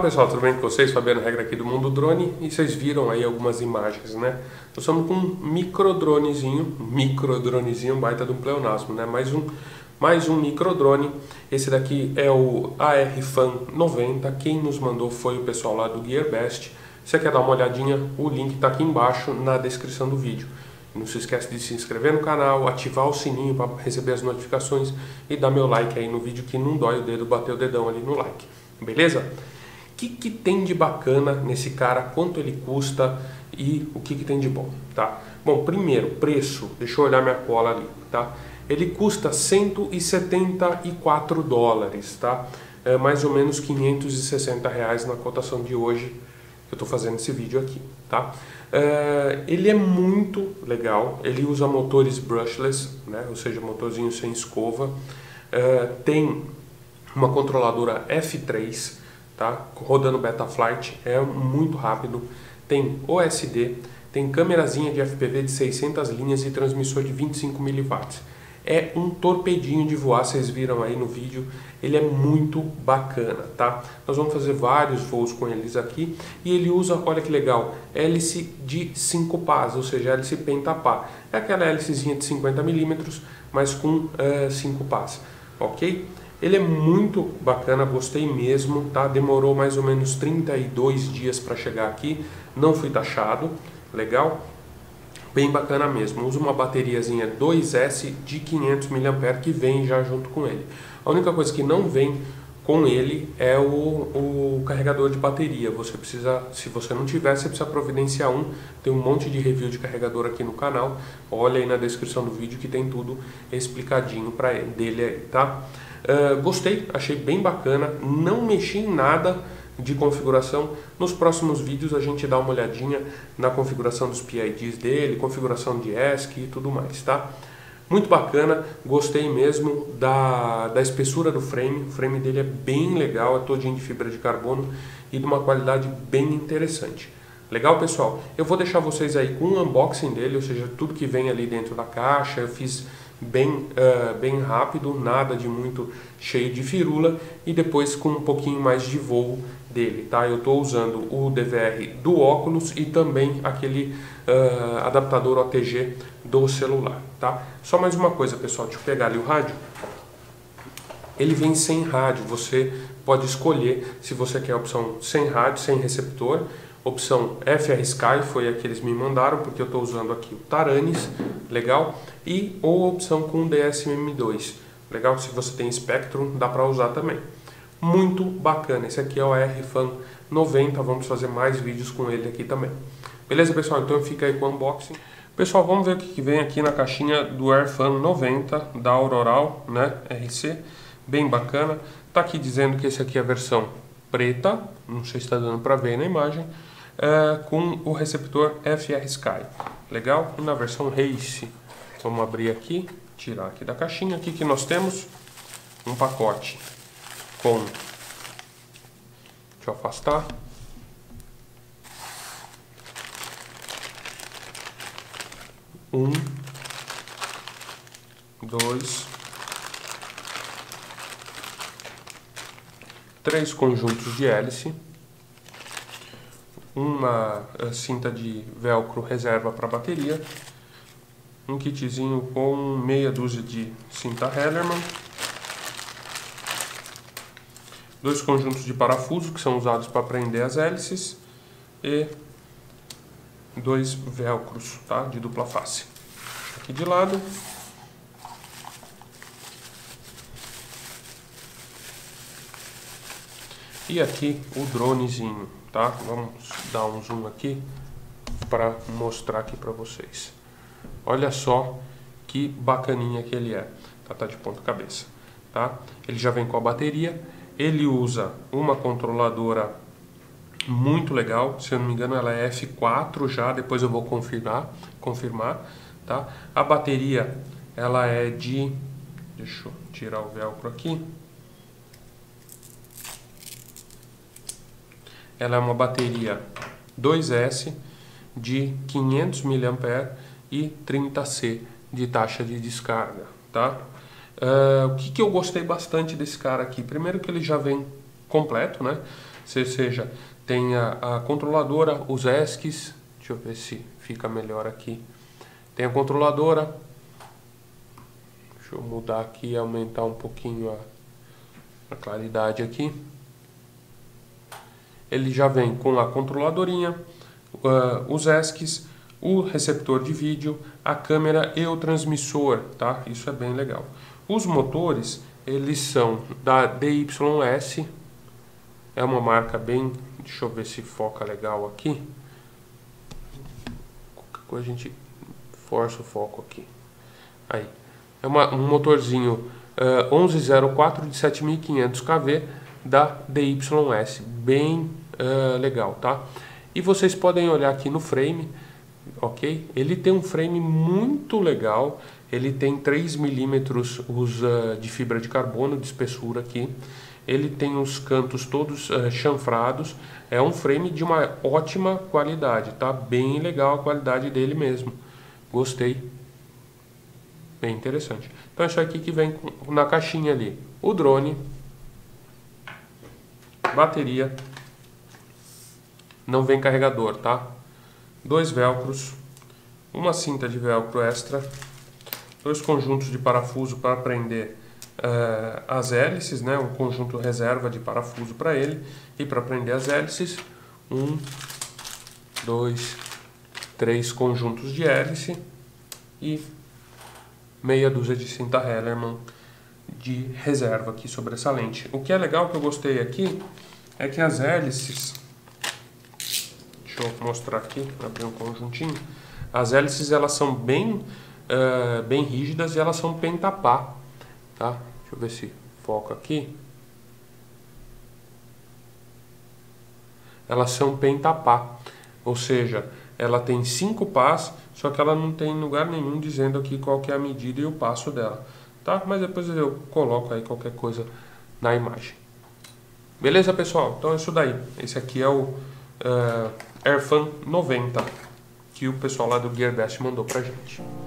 pessoal, tudo bem com vocês? Fabiano Regra aqui do Mundo Drone, e vocês viram aí algumas imagens, né? Nós estamos com um microdronezinho, baita de um pleonasmo, né? Mais um microdrone. Esse daqui é o AR-FAN 90, quem nos mandou foi o pessoal lá do GearBest. Se você quer dar uma olhadinha, o link está aqui embaixo na descrição do vídeo. Não se esquece de se inscrever no canal, ativar o sininho para receber as notificações e dar meu like aí no vídeo, que não dói o dedo bater o dedão ali no like. Beleza? O que tem de bacana nesse cara, quanto ele custa e o que tem de bom, tá? Bom, primeiro, preço, deixa eu olhar minha cola ali, tá? Ele custa 174 dólares, tá? É mais ou menos 560 reais na cotação de hoje que eu tô fazendo esse vídeo aqui, tá? Ele é muito legal, ele usa motores brushless, né? Ou seja, motorzinho sem escova, tem uma controladora F3, tá? Rodando Betaflight, é muito rápido, tem OSD, tem câmerazinha de FPV de 600 linhas e transmissor de 25 mW. É um torpedinho de voar, vocês viram aí no vídeo, ele é muito bacana, tá? Nós vamos fazer vários voos com eles aqui, e ele usa, olha que legal, hélice de 5 pás, ou seja, hélice pentapá. É aquela hélicezinha de 50 mm, mas com 5 pás, ok? Ele é muito bacana, gostei mesmo, tá? Demorou mais ou menos 32 dias para chegar aqui, não fui taxado, legal? Bem bacana mesmo. Usa uma bateriazinha 2S de 500 mAh que vem já junto com ele. A única coisa que não vem com ele é o carregador de bateria. Você precisa, se você não tiver, você precisa providenciar um. Tem um monte de review de carregador aqui no canal. Olha aí na descrição do vídeo que tem tudo explicadinho para dele aí, tá? Gostei, achei bem bacana. Não mexi em nada de configuração. Nos próximos vídeos a gente dá uma olhadinha na configuração dos PIDs dele, configuração de ESC e tudo mais, tá? Muito bacana, gostei mesmo da espessura do frame. O frame dele é bem legal, é todinho de fibra de carbono e de uma qualidade bem interessante. Legal, pessoal? Eu vou deixar vocês aí com um unboxing dele, ou seja, tudo que vem ali dentro da caixa. Eu fiz bem rápido, nada de muito cheio de firula, e depois com um pouquinho mais de voo dele, tá? Eu estou usando o DVR do óculos e também aquele adaptador OTG do celular, tá? Só mais uma coisa, pessoal, deixa eu pegar ali o rádio. Ele vem sem rádio, você pode escolher se você quer a opção sem rádio, sem receptor, opção FR Sky, foi a que eles me mandaram, porque eu estou usando aqui o Taranis, legal? E ou opção com DSM-2, legal? Se você tem Spectrum, dá para usar também. Muito bacana, esse aqui é o AR-FAN 90, vamos fazer mais vídeos com ele aqui também. Beleza, pessoal? Então fica aí com o unboxing. Pessoal, vamos ver o que vem aqui na caixinha do AR-FAN 90 da Auroral, né? RC, bem bacana. Tá aqui dizendo que esse aqui é a versão preta, não sei se está dando para ver na imagem, com o receptor FR Sky, legal? E na versão Race, vamos abrir aqui, tirar aqui da caixinha. Aqui que nós temos um pacote com, deixa eu afastar, um, dois, três conjuntos de hélice, uma cinta de velcro reserva para bateria, um kitzinho com meia dúzia de cinta Hellerman, dois conjuntos de parafusos que são usados para prender as hélices e dois velcros, tá? De dupla face. Aqui de lado. E aqui o dronezinho, tá? Vamos dar um zoom aqui para mostrar aqui para vocês. Olha só que bacaninha que ele é. Tá de ponta cabeça, tá? Ele já vem com a bateria. Ele usa uma controladora muito legal, se eu não me engano ela é F4 já, depois eu vou confirmar, tá? A bateria ela é de, deixa eu tirar o velcro aqui. Ela é uma bateria 2S de 500 mAh e 30C de taxa de descarga, tá? O que eu gostei bastante desse cara aqui? Primeiro que ele já vem completo, né? seja, tem a controladora, os ESCs, deixa eu ver se fica melhor aqui. Tem a controladora, deixa eu mudar aqui e aumentar um pouquinho a claridade aqui. Ele já vem com a controladorinha, os ESCs, o receptor de vídeo, a câmera e o transmissor, tá? Isso é bem legal. Os motores, eles são da DYS, é uma marca bem, deixa eu ver se foca legal aqui. Qualquer coisa a gente força o foco aqui. Aí, é um motorzinho 1104 de 7500 kV da DYS, bem legal, tá? E vocês podem olhar aqui no frame, ok? Ele tem um frame muito legal, ele tem 3 milímetros de fibra de carbono de espessura aqui, ele tem os cantos todos chanfrados, é um frame de uma ótima qualidade, tá? Bem legal a qualidade dele mesmo, gostei, bem interessante. Então é isso aqui que vem na caixinha ali, o drone, bateria, não vem carregador, tá? 2 velcros, uma cinta de velcro extra, 2 conjuntos de parafuso para prender as hélices, né? Um conjunto reserva de parafuso para ele e para prender as hélices, 1, 2, 3 conjuntos de hélice e meia dúzia de cinta Hellerman de reserva aqui sobressalente. O que é legal, que eu gostei aqui, é que as hélices, deixa eu mostrar aqui, abrir um conjuntinho, as hélices elas são bem rígidas e elas são pentapá, tá? Deixa eu ver se foca aqui. Elas são pentapá, ou seja, ela tem 5 pás, só que ela não tem lugar nenhum dizendo aqui qual que é a medida e o passo dela, tá? Mas depois eu coloco aí qualquer coisa na imagem. Beleza, pessoal? Então é isso daí. Esse aqui é o Airfan 90 que o pessoal lá do Gearbest mandou pra gente.